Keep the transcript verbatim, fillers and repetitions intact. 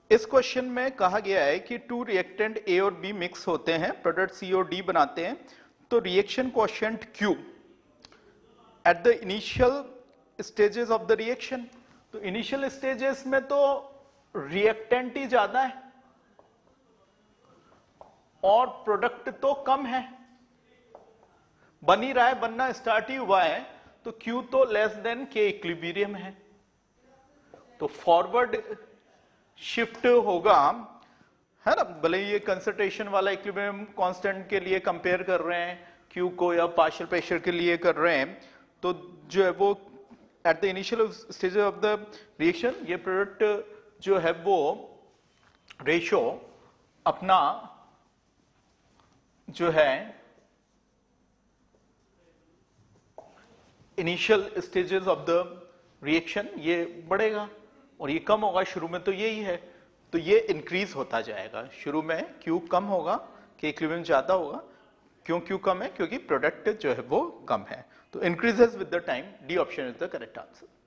इस क्वेश्चन में कहा गया है कि टू रिएक्टेंट ए और बी मिक्स होते हैं, प्रोडक्ट सी और डी बनाते हैं, तो reaction coefficient Q at the initial stages of the reaction. तो इनिशियल स्टेजेस में तो रिएक्टेंट ही ज्यादा है और प्रोडक्ट तो कम है, बन ही रहा है, बनना स्टार्ट ही हुआ है, तो Q तो लेस देन के इक्विलिब्रियम है। तो फॉरवर्ड शिफ्ट होगा, है ना, भले ये कंसंट्रेशन वाला इक्विलिब्रियम कांस्टेंट के लिए कंपेयर कर रहे हैं Q को या पार्शियल प्रेशर के लिए कर रहे हैं, तो जो है वो at the initial stage of the reaction ये प्रोडक्ट जो है वो रेशो अपना जो है initial stages of the reaction ये बढ़ेगा और ये कम होगा। शुरू में तो यही है, तो ये इंक्रीज होता जाएगा। शुरू में Q कम होगा, के इक्विलिब्रियम ज्यादा होगा। क्यों Q कम है? क्योंकि प्रोडक्ट जो है वो कम है। तो increases with the time. D option is the correct answer.